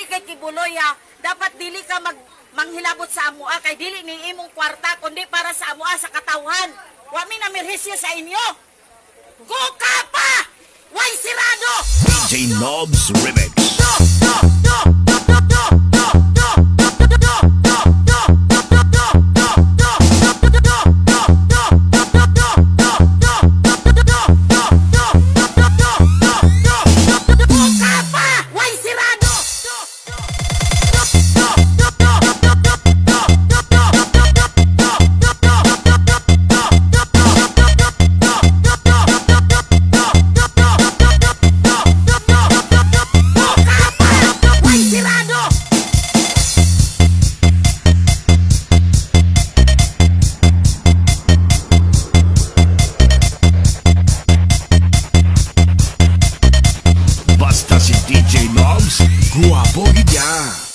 kay kibuloy ha. Dapat dili ka manghilabot sa amua kay dili ni imong kwarta kundi para sa amua sa katawhan. Wa mi namirhisyo sa inyo. Go Kapa! Way sirado! DJ Nobs Remix. Basta si DJ Nobs, guwapo gid ya.